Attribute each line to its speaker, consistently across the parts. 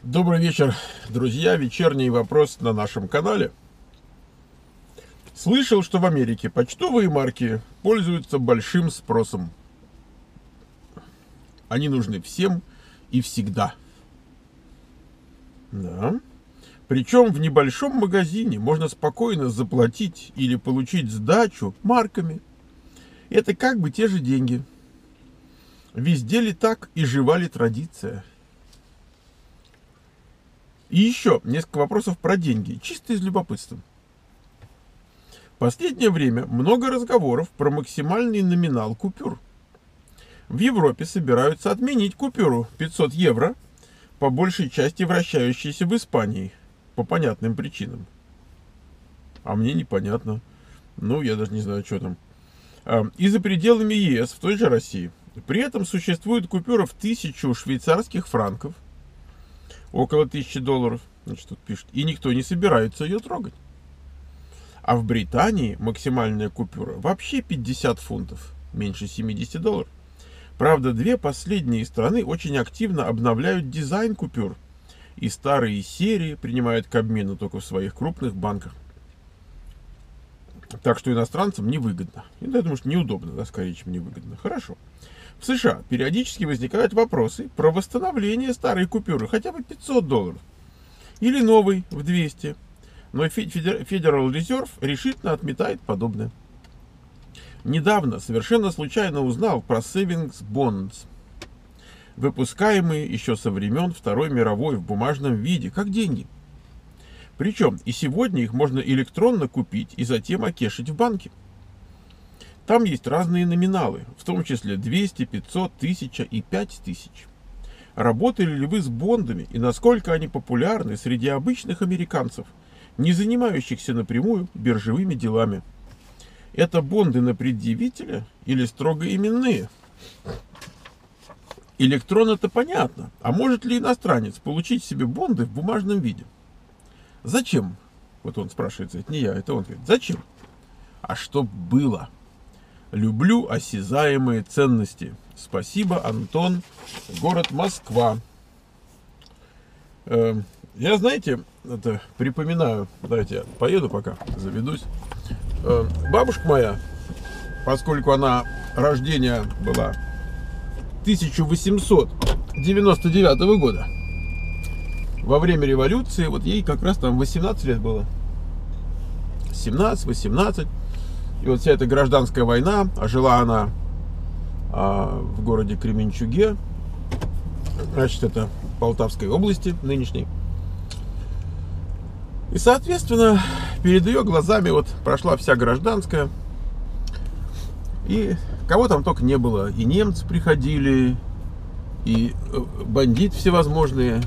Speaker 1: Добрый вечер, друзья. Вечерний вопрос на нашем канале. Слышал, что в Америке почтовые марки пользуются большим спросом. Они нужны всем и всегда. Да. Причем в небольшом магазине можно спокойно заплатить или получить сдачу марками. Это как бы те же деньги. Везде ли так и жива ли традиция? И еще несколько вопросов про деньги, чисто из любопытства. В последнее время много разговоров про максимальный номинал купюр. В Европе собираются отменить купюру 500 евро, по большей части вращающейся в Испании, по понятным причинам. А мне непонятно. Ну, я даже не знаю, что там. И за пределами ЕС, в той же России. При этом существует купюра в 1000 швейцарских франков, около $1000, значит, тут пишет, и никто не собирается ее трогать. А в Британии максимальная купюра вообще 50 фунтов, меньше $70. Правда, две последние страны очень активно обновляют дизайн купюр, и старые серии принимают к обмену только в своих крупных банках. Так что иностранцам невыгодно. Я думаю, что неудобно, да, скорее, чем невыгодно. Хорошо. В США периодически возникают вопросы про восстановление старой купюры, хотя бы $500, или новой в 200. Но Federal Reserve решительно отметает подобное. Недавно совершенно случайно узнал про Savings Bonds, выпускаемые еще со времен Второй мировой в бумажном виде, как деньги. Причем и сегодня их можно электронно купить и затем окешить в банке. Там есть разные номиналы, в том числе 200, 500, 1000 и 5000. Работали ли вы с бондами и насколько они популярны среди обычных американцев, не занимающихся напрямую биржевыми делами? Это бонды на предъявителя или строго именные? Электронно-то понятно, а может ли иностранец получить себе бонды в бумажном виде? Зачем? Вот он спрашивает, это не я, это он говорит, зачем? А чтоб было. Люблю осязаемые ценности. Спасибо, Антон, город Москва. Я, знаете, это припоминаю, давайте я поеду пока, заведусь. Бабушка моя, поскольку она рождения была 1899 года, во время революции, вот ей как раз там 18 лет было. 17-18. И вот вся эта гражданская война, а жила она в городе Кременчуге, значит, это Полтавской области нынешней. И, соответственно, перед ее глазами вот прошла вся гражданская. И кого там только не было. И немцы приходили, и бандиты всевозможные,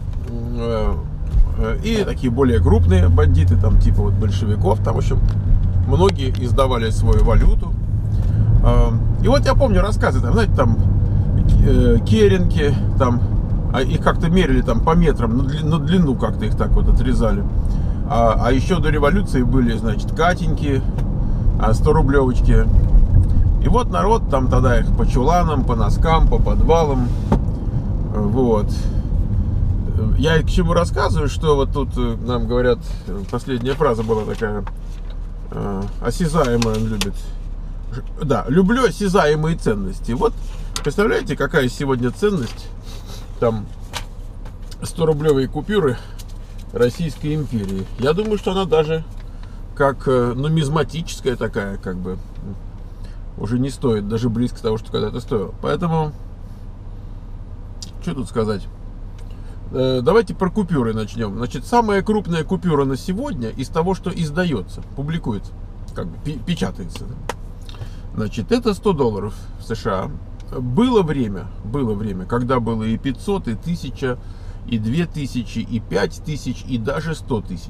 Speaker 1: и такие более крупные бандиты, там типа вот большевиков, там, в общем, многие издавали свою валюту. И вот я помню рассказы, там, знаете, там керенки, там, их как-то мерили там по метрам, на длину как-то их так вот отрезали. А еще до революции были, значит, катеньки, 100-рублевочки. И вот народ там тогда их по чуланам, по носкам, по подвалам. Вот. Я к чему рассказываю, что вот тут нам говорят, последняя фраза была такая, осязаемое он любит. Да, люблю осязаемые ценности. Вот, представляете, какая сегодня ценность там 100-рублевые купюры Российской империи. Я думаю, что она даже как нумизматическая такая, как бы, уже не стоит даже близко того, что когда-то стоило. Поэтому, что тут сказать? Давайте про купюры начнем. Значит, самая крупная купюра на сегодня из того, что издается, публикуется, как бы печатается. Значит, это $100 в США. Было время, когда было и 500, и 1000, и 2000, и 5000, и даже 100 тысяч.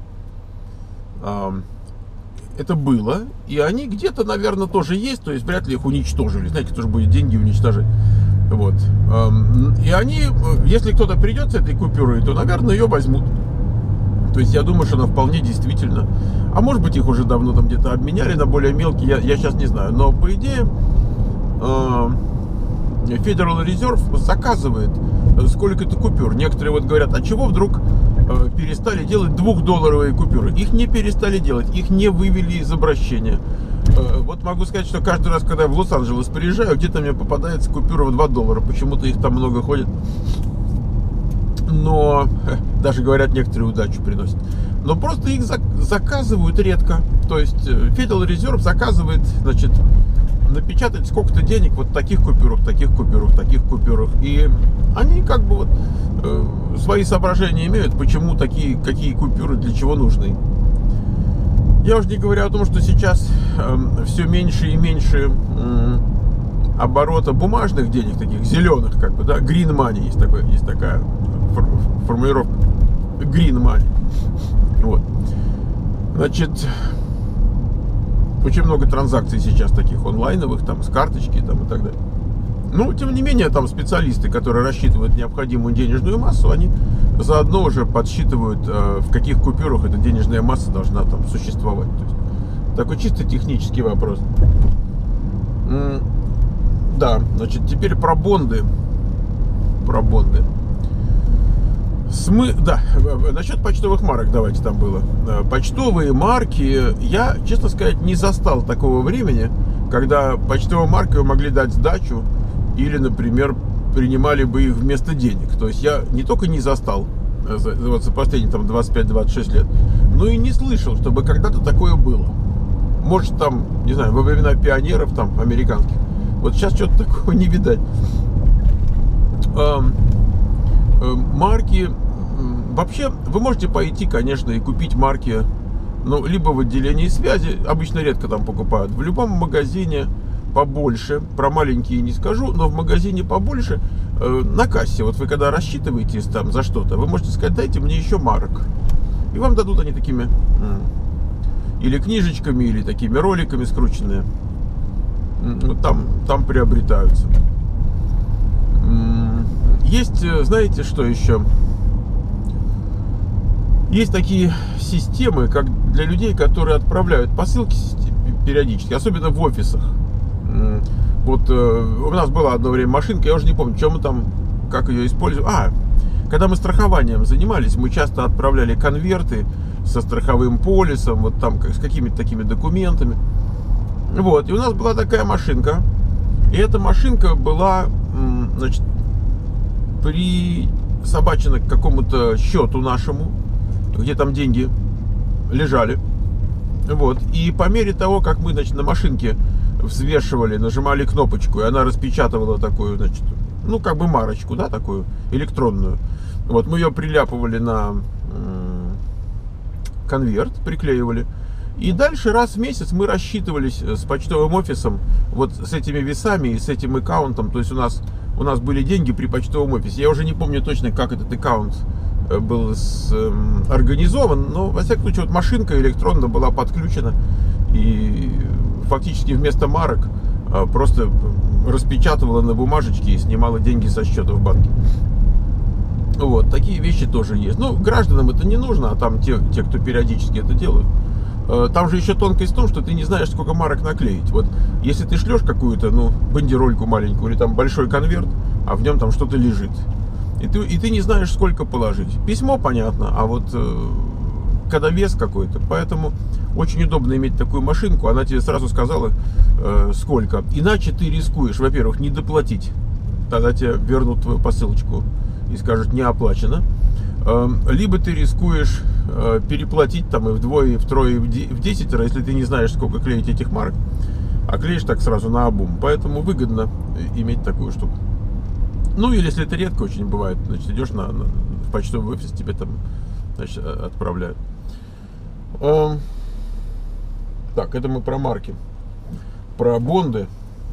Speaker 1: Это было, и они где-то, наверное, тоже есть, то есть вряд ли их уничтожили. Знаете, тоже будет деньги уничтожить. Вот. И они, если кто-то придет с этой купюрой, то, наверное, ее возьмут. То есть я думаю, что она вполне действительно. А может быть, их уже давно там где-то обменяли на более мелкие, я сейчас не знаю. Но по идее Federal Reserve заказывает сколько-то купюр. Некоторые вот говорят, а чего вдруг перестали делать 2-долларовые купюры? Их не перестали делать, их не вывели из обращения. Вот могу сказать, что каждый раз, когда я в Лос-Анджелес приезжаю, где-то мне попадается купюра в $2. Почему-то их там много ходит. Но даже, говорят, некоторые удачу приносят. Но просто их заказывают редко. То есть Federal Reserve заказывает, значит, напечатать сколько-то денег вот в таких купюрах, таких купюрах, таких купюрах. И они как бы вот свои соображения имеют, почему какие купюры для чего нужны. Я уже не говорю о том, что сейчас все меньше и меньше оборота бумажных денег, таких зеленых, как бы, да, green money есть такая формулировка, green money. Вот. Значит, очень много транзакций сейчас таких онлайновых, там, с карточки, там, и так далее. Ну, тем не менее, там специалисты, которые рассчитывают необходимую денежную массу, они заодно уже подсчитывают, в каких купюрах эта денежная масса должна там существовать. То есть, такой чисто технический вопрос. Да, значит, теперь про бонды. Да, насчет почтовых марок давайте там было. Почтовые марки, я, честно сказать, не застал такого времени, когда почтовые марки могли дать сдачу или, например, принимали бы их вместо денег. То есть я не только не застал вот за последние там 25-26 лет, но и не слышал, чтобы когда-то такое было. Может, там, не знаю, во времена пионеров там американских. Вот сейчас что-то такого не видать. Марки. Вообще, вы можете пойти, конечно, и купить марки, ну, либо в отделении связи, обычно редко там покупают, в любом магазине побольше, про маленькие не скажу, но в магазине побольше, на кассе, вот вы когда рассчитываетесь там за что-то, вы можете сказать, дайте мне еще марок. И вам дадут они такими, или книжечками, или такими роликами скрученные. Там приобретаются. Есть, знаете, что еще? Есть такие системы, как для людей, которые отправляют посылки периодически, особенно в офисах. Вот у нас была одно время машинка, я уже не помню, чем мы там, как ее использовали. Когда мы страхованием занимались, мы часто отправляли конверты со страховым полисом, вот там с какими-то такими документами. Вот, и у нас была такая машинка, и эта машинка была, значит, присобачена к какому-то счету нашему, где там деньги лежали. Вот. И по мере того, как мы, значит, на машинке взвешивали, нажимали кнопочку, и она распечатывала такую, значит, ну, как бы марочку, да, такую электронную. Вот, мы ее приляпывали на конверт, приклеивали. И дальше раз в месяц мы рассчитывались с почтовым офисом вот с этими весами и с этим аккаунтом. То есть у нас были деньги при почтовом офисе. Я уже не помню точно, как этот аккаунт был организован, но, во всяком случае, вот машинка электронная была подключена, и фактически вместо марок просто распечатывала на бумажечке и снимала деньги со счета в банке. Вот, такие вещи тоже есть. Ну, гражданам это не нужно, а там те, кто периодически это делают. Там же еще тонкость в том, что ты не знаешь, сколько марок наклеить. Вот, если ты шлешь какую-то, ну, бандерольку маленькую или там большой конверт, а в нем там что-то лежит, и ты не знаешь, сколько положить. Письмо, понятно, а вот когда вес какой-то. Поэтому очень удобно иметь такую машинку. Она тебе сразу сказала, сколько. Иначе ты рискуешь, во-первых, не доплатить. Тогда тебе вернут твою посылочку и скажут, не оплачено. Либо ты рискуешь переплатить там и вдвое, и втрое, и в 10 раз, если ты не знаешь, сколько клеить этих марок, а клеишь так сразу наобум. Поэтому выгодно иметь такую штуку. Ну, или если это редко очень бывает, значит, идешь в почтовый офис, тебе там, значит, отправляют. Так, это мы про марки. Про бонды.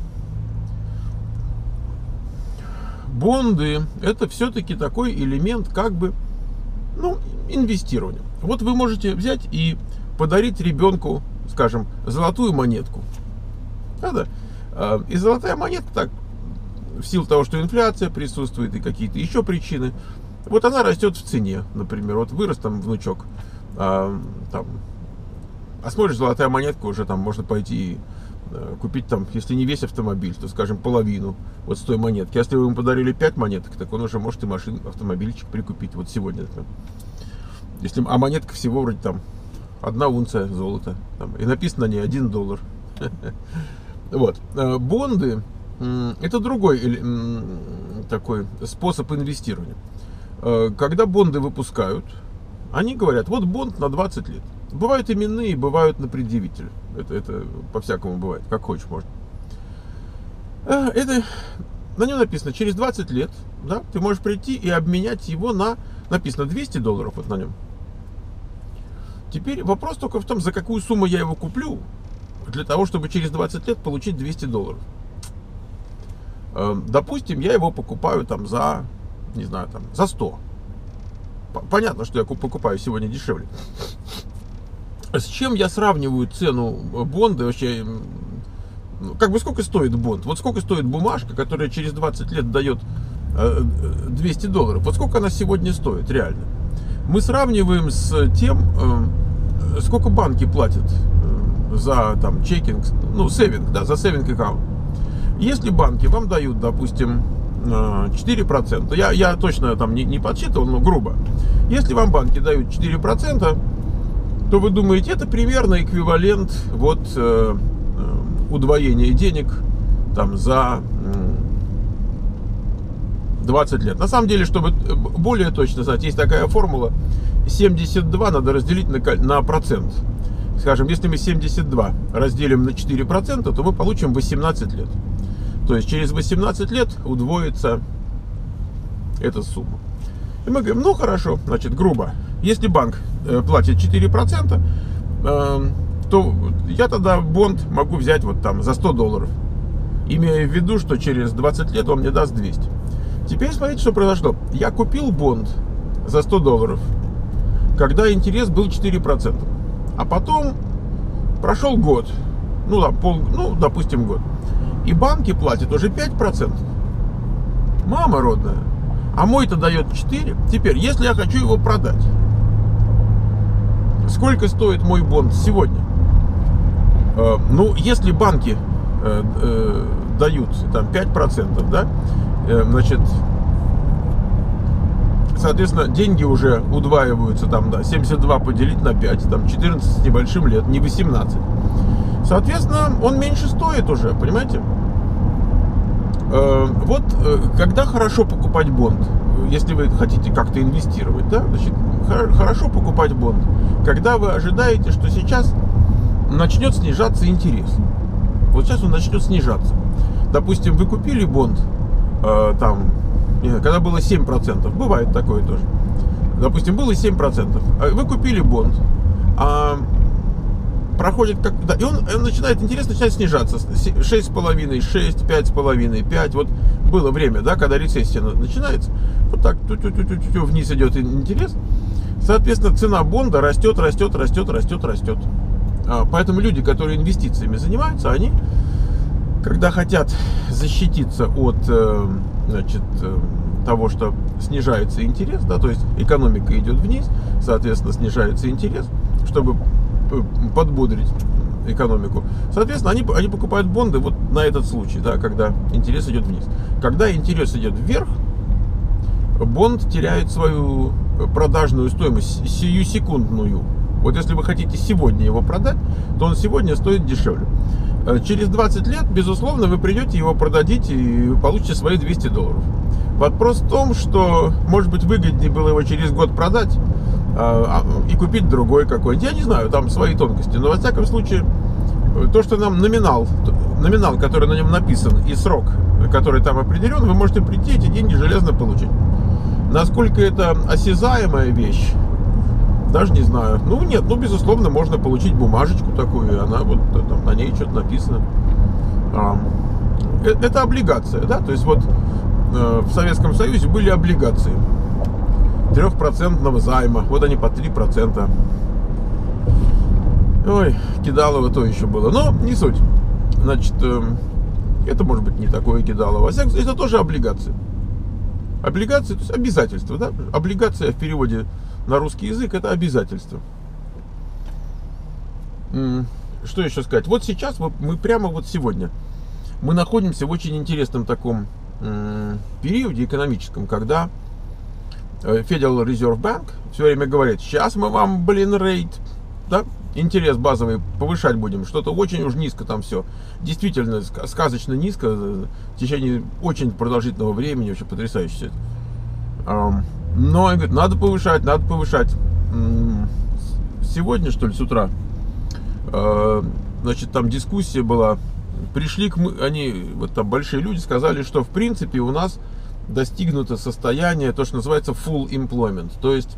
Speaker 1: Бонды – это все-таки такой элемент, как бы, ну, инвестирования. Вот вы можете взять и подарить ребенку, скажем, золотую монетку. Да-да. И золотая монетка, так, в силу того, что инфляция присутствует и какие-то еще причины, вот она растет в цене, например. Вот вырос там внучок, а смотришь, золотая монетка, уже там можно пойти купить там, если не весь автомобиль, то, скажем, половину вот с той монетки. Если вы ему подарили 5 монеток, так он уже может и автомобильчик прикупить вот сегодня. Если, а монетка всего вроде там 1 унция золота. Там, и написано на ней $1. Вот. Бонды это другой такой способ инвестирования. Когда бонды выпускают, они говорят, вот бонд на 20 лет. Бывают именные, бывают на предъявителя. Это по-всякому бывает, как хочешь можно. Это, на нем написано, через 20 лет, да, ты можешь прийти и обменять его на, написано, $200 вот на нем. Теперь вопрос только в том, за какую сумму я его куплю, для того, чтобы через 20 лет получить $200. Допустим, я его покупаю там за, не знаю, там, за 100. Понятно, что я покупаю сегодня дешевле. С чем я сравниваю цену бонда вообще? Как бы сколько стоит бонд? Вот сколько стоит бумажка, которая через 20 лет дает $200? Вот сколько она сегодня стоит реально? Мы сравниваем с тем, сколько банки платят за там чекинг, ну, сейвинг, да, за сейвинг аккаунт. Если банки вам дают, допустим, 4%, я точно там не подсчитывал, но грубо. Если вам банки дают 4%, то вы думаете, это примерно эквивалент вот удвоения денег там за 20 лет. На самом деле, чтобы более точно знать, есть такая формула: 72 надо разделить на процент. Скажем, если мы 72 разделим на 4%, то мы получим 18 лет. То есть через 18 лет удвоится эта сумма. И мы говорим, ну хорошо, значит, грубо, если банк платит 4%, то я тогда бонд могу взять вот там за $100, имея в виду, что через 20 лет он мне даст 200. Теперь смотрите, что произошло. Я купил бонд за $100, когда интерес был 4%. А потом прошел год, ну, допустим, год. И банки платят уже 5%. Мама родная. А мой-то дает 4%. Теперь, если я хочу его продать, сколько стоит мой бонд сегодня? Ну, если банки дают там 5%, да, значит, соответственно, деньги уже удваиваются, там, да, 72 поделить на 5, там, 14 с небольшим лет, не 18. Соответственно, он меньше стоит уже, понимаете? Вот, когда хорошо покупать бонд, если вы хотите как-то инвестировать, да, значит, хорошо покупать бонд, когда вы ожидаете, что сейчас начнет снижаться интерес. Вот сейчас он начнет снижаться. Допустим, вы купили бонд, там, когда было 7%, бывает такое тоже. Допустим, было 7%, вы купили бонд, а проходит как-то, и он начинает, интерес начинает снижаться, 6,5, 6, 5,5, 5, вот было время, да, когда рецессия начинается, вот так вниз идет интерес, соответственно, цена бонда растет. Поэтому люди, которые инвестициями занимаются, они, когда хотят защититься от, значит, того, что снижается интерес, да, то есть экономика идет вниз, соответственно, снижается интерес, чтобы подбодрить экономику. Соответственно, они покупают бонды вот на этот случай, да, когда интерес идет вниз. Когда интерес идет вверх, бонд теряет свою продажную стоимость, сиюсекундную. Вот если вы хотите сегодня его продать, то он сегодня стоит дешевле. Через 20 лет, безусловно, вы придете, его продадите и вы получите свои $200. Вопрос в том, что, может быть, выгоднее было его через год продать и купить другой какой-нибудь. Я не знаю, там свои тонкости. Но, во всяком случае, то, что нам номинал, который на нем написан, и срок, который там определен, вы можете прийти эти деньги железно получить. Насколько это осязаемая вещь, даже не знаю. Ну, нет, ну, безусловно, можно получить бумажечку такую, и она вот там, на ней что-то написано. Это облигация, да, то есть вот в Советском Союзе были облигации 3% займа, вот они по 3%. Ой, кидалово то еще было, но не суть. Значит, это может быть не такое кидалово, это тоже облигации. Облигации, то есть обязательства, да? Облигация в переводе на русский язык — это обязательство. что еще сказать? Вот сейчас, мы прямо вот сегодня, мы находимся в очень интересном таком периоде экономическом, когда Federal Reserve Bank все время говорит: сейчас мы вам, рейт, да, интерес базовый повышать будем, что-то очень уж низко там все. Действительно, сказочно низко, в течение очень продолжительного времени, вообще потрясающе все это. Но он говорит, надо повышать, надо повышать. Сегодня, что ли, с утра, значит, там дискуссия была, пришли они, вот там большие люди сказали, что в принципе у нас достигнуто состояние, то, что называется full employment, то есть,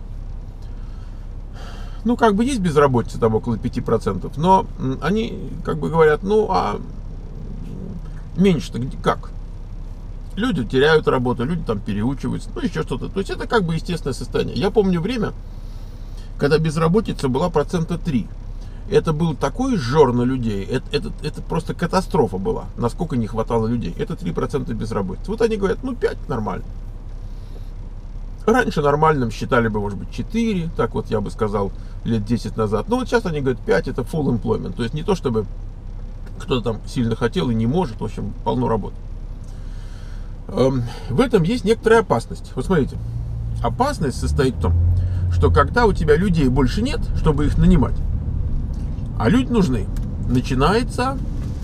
Speaker 1: ну, как бы есть безработица там около 5%, но они как бы говорят, ну, а меньше-то как? Люди теряют работу, люди там переучиваются, ну, еще что-то. То есть это как бы естественное состояние. Я помню время, когда безработица была 3%. Это был такой жор на людей, это просто катастрофа была, насколько не хватало людей. Это 3% безработицы. Вот они говорят, ну 5 нормально. Раньше нормальным считали бы, может быть, 4, так вот я бы сказал, лет 10 назад. Но вот сейчас они говорят, 5 это full employment. То есть не то, чтобы кто-то там сильно хотел и не может, в общем, полно работы. В этом есть некоторая опасность. Вот смотрите, опасность состоит в том, что когда у тебя людей больше нет, чтобы их нанимать, а люди нужны, начинается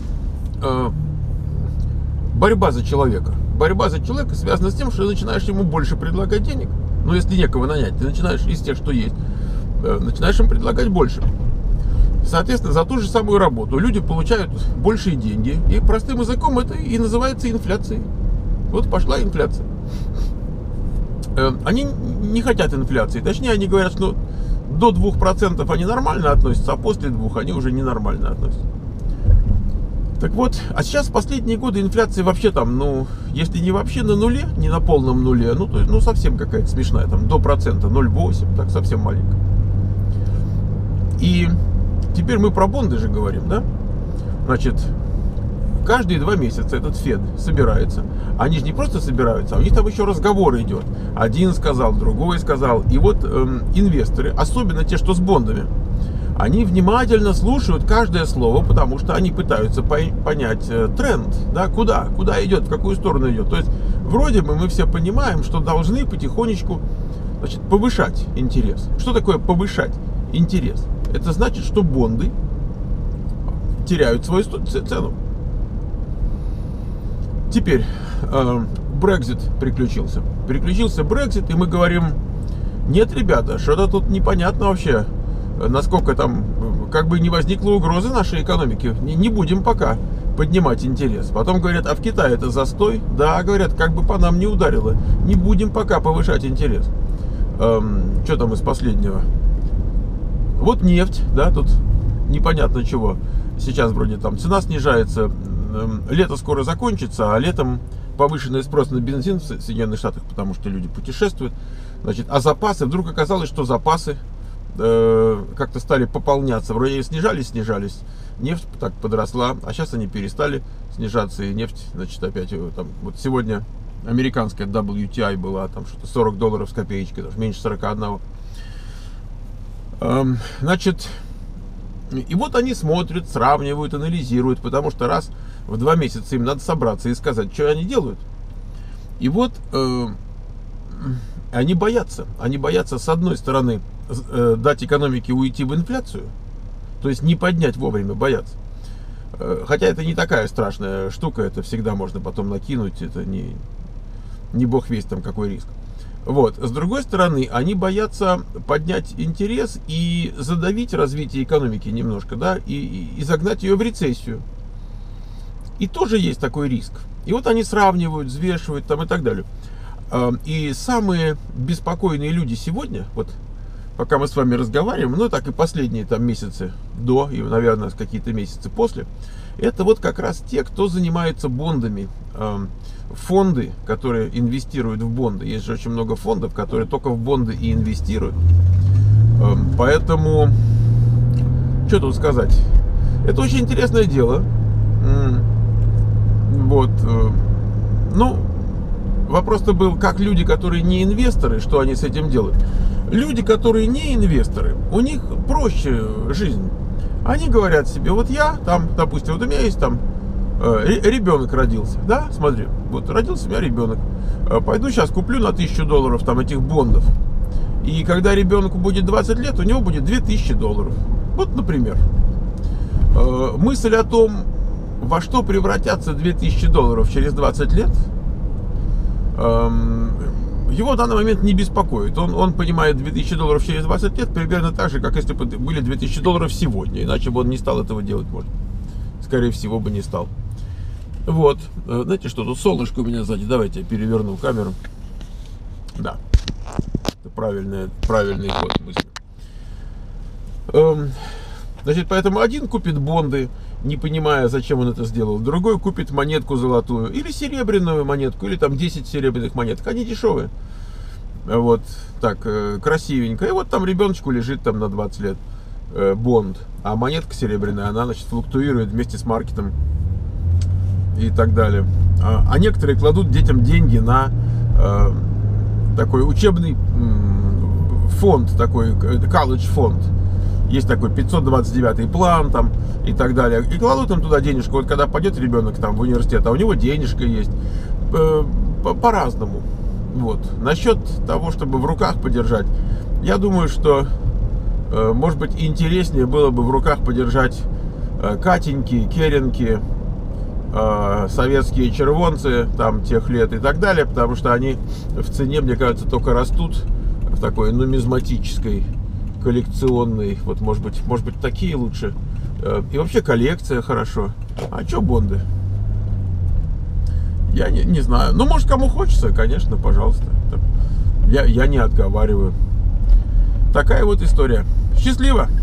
Speaker 1: борьба за человека. Борьба за человека связана с тем, что ты начинаешь ему больше предлагать денег. Но если некого нанять, ты начинаешь из тех, что есть, начинаешь им предлагать больше. Соответственно, за ту же самую работу люди получают большие деньги. И простым языком это и называется инфляцией. Вот пошла инфляция. Они не хотят инфляции. Точнее, они говорят, что до 2% они нормально относятся, а после 2% они уже ненормально относятся. Так вот, а сейчас в последние годы инфляция вообще там, ну, если не вообще на нуле, не на полном нуле, ну, то есть, ну, совсем какая-то смешная, там, до процента, 0,8, так, совсем маленько. И теперь мы про бонды же говорим, да? Значит, каждые 2 месяца этот Фед собирается. Они же не просто собираются, а у них там еще разговор идет. Один сказал, другой сказал. И вот инвесторы, особенно те, что с бондами, они внимательно слушают каждое слово, потому что они пытаются понять тренд, да, куда идет, в какую сторону идет. То есть, вроде бы мы все понимаем, что должны потихонечку, значит, повышать интерес. Что такое повышать интерес? Это значит, что бонды теряют свою цену. Теперь Brexit приключился. Приключился Brexit, и мы говорим, нет, ребята, что-то тут непонятно вообще, насколько там, как бы не возникла угрозы нашей экономике. Не будем пока поднимать интерес. Потом говорят, а в Китае это застой? Да, говорят, как бы по нам не ударило. Не будем пока повышать интерес. Что там из последнего? Вот нефть, да, тут непонятно чего. Сейчас вроде там цена снижается. Лето скоро закончится, а летом повышенный спрос на бензин в Соединенных Штатах, потому что люди путешествуют. Значит, а запасы, вдруг оказалось, что запасы как-то стали пополняться. Вроде и снижались, нефть так подросла, а сейчас они перестали снижаться, и нефть, значит, опять там, вот сегодня американская WTI была там что-то $40 с копеечкой, даже меньше 41. Значит, и вот они смотрят, сравнивают, анализируют, потому что раз в 2 месяца им надо собраться и сказать, что они делают. И вот они боятся с одной стороны дать экономике уйти в инфляцию, то есть не поднять вовремя, боятся. Хотя это не такая страшная штука, это всегда можно потом накинуть, это не бог весть там какой риск. Вот. С другой стороны, они боятся поднять интерес и задавить развитие экономики немножко, да, и загнать ее в рецессию. И тоже есть такой риск. И вот они сравнивают, взвешивают там и так далее. И самые беспокойные люди сегодня, вот пока мы с вами разговариваем, ну так и последние там месяцы до, и, наверное, какие-то месяцы после, это вот как раз те, кто занимается бондами. Фонды, которые инвестируют в бонды. Есть же очень много фондов, которые только в бонды и инвестируют. Поэтому, что тут сказать? Это очень интересное дело. Вот. Ну, вопрос-то был, как люди, которые не инвесторы, что они с этим делают. Люди, которые не инвесторы, у них проще жизнь. Они говорят себе, вот я там, допустим, вот у меня есть там ребенок родился, да, смотри, вот родился у меня ребенок, пойду сейчас куплю на $1000 там этих бондов, и когда ребенку будет 20 лет, у него будет $2000. Вот, например, мысль о том, во что превратятся $2000 через 20 лет, его в данный момент не беспокоит. Он понимает $2000 через 20 лет примерно так же, как если бы были $2000 сегодня. Иначе бы он не стал этого делать, может. Скорее всего бы не стал. Вот. Знаете что, тут солнышко у меня сзади. Давайте я переверну камеру. Да. Это правильный ход мысли. Значит, поэтому один купит бонды, не понимая, зачем он это сделал. Другой купит монетку золотую, или серебряную монетку, или там 10 серебряных монеток. Они дешевые. Вот, так, красивенько. И вот там ребеночку лежит там на 20 лет бонд. А монетка серебряная, она, значит, флуктуирует вместе с маркетом и так далее. А некоторые кладут детям деньги на такой учебный фонд, такой колледж фонд. Есть такой 529-й план там и так далее. И кладут им туда денежку. Вот когда пойдет ребенок там в университет, а у него денежка есть. По-разному. Вот. Насчет того, чтобы в руках подержать, я думаю, что может быть интереснее было бы в руках подержать Катеньки, Керенки, советские червонцы там тех лет и так далее, потому что они в цене, мне кажется, только растут в такой нумизматической, коллекционный, вот может быть такие лучше. И вообще коллекция хорошо. А что бонды? Я не знаю. Ну, может, кому хочется, конечно, пожалуйста. Я не отговариваю. Такая вот история. Счастливо!